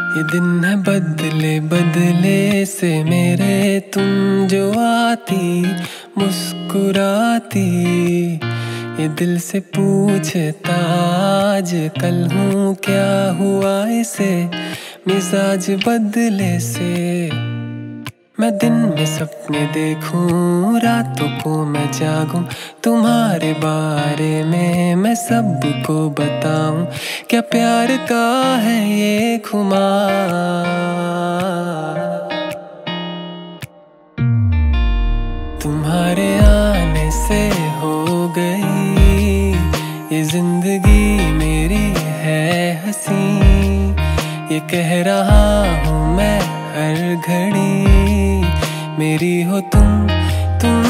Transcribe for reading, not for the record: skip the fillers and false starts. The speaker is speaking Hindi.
ये दिन है बदले बदले से मेरे, तुम जो आती मुस्कुराती। ये दिल से पूछता आज कल हूँ क्या हुआ इसे, मिजाज बदले से। मैं दिन में सपने देखूं, रातों को मैं जागूं, तुम्हारे बारे में मैं सबको बताऊं। क्या प्यार का है ये खुमार, तुम्हारे आने से हो गई ये जिंदगी मेरी है हंसी। ये कह रहा हूँ मैं हर घड़ी, मेरी हो तुम